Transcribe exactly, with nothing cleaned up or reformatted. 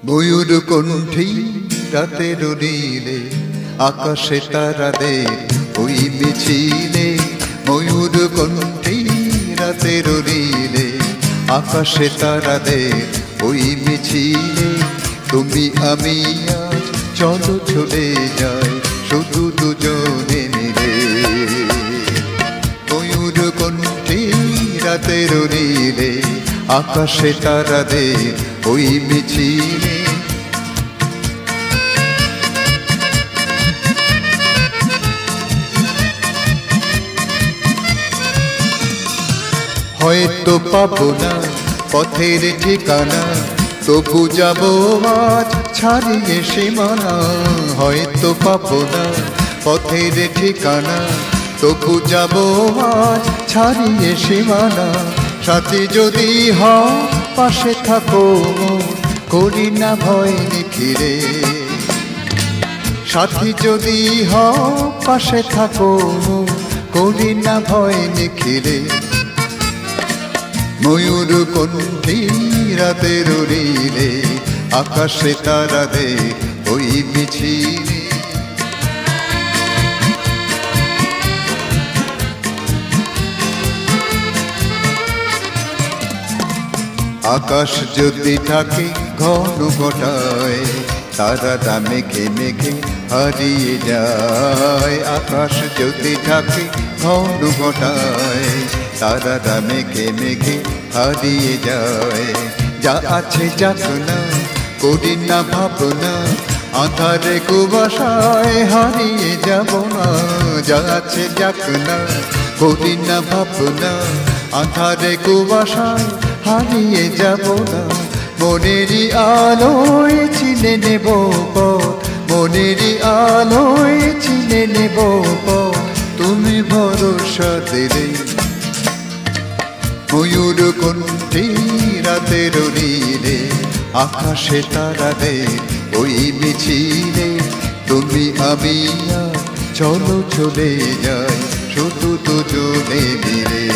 ময়ূর কণ্ঠী রাতের নীলে আকাশে তারাদের ওই মিছিলে। ময়ূর কণ্ঠী রাতের নীলে আকাশে তারাদের ওই মিছিলে। তুমি আমি আজ চলো চলে যাই শুধু দুজনে মিলে। ময়ূর কণ্ঠী রাতের নীলে আকাশে তারাদের ওই মিছিলে। হয়তো পাবো না পথের ঠিকানা, তবু যাবো আজ ছাড়িয়ে সীমানা। হয়তো পাবো না পথের ঠিকানা, তবু যাবো আজ ছাড়িয়ে সীমানা। সাথী যদি হও পাশে থাকো করি না ভয় নিখিরে। সাথী যদি হও পাশে থাকো করি না ভয় নিখিরে। ময়ূর কণ্ঠী রাতের নীলে আকাশে তারাদের ওই মিছিলে। আকাশ যদি থাকে ঘন ঘটায় তারারা মেঘে মেঘে হারিয়ে যায়। আকাশ যদি থাকে ঘন ঘটায় তারারা মেঘে মেঘে হারিয়ে যায়। যা আছে যাক না করি না ভাবনা, আঁধারে কুয়াশায় হারিয়ে যাব না। যা আছে যাক না করি না ভাবনা, আঁধারে কুয়াশায় হারিয়ে যাব না। মনেরই আলোয় চিনে নেব পথ, মনেরই আলোয় চিনে নেব পথ, তুমি ভরসা দিলে। ময়ূর কণ্ঠী রাতের নীলে আকাশে তারাদের ওই মিছিলে। তুমি আমি চলো চলে যাই শুধু দুজনে মিলে।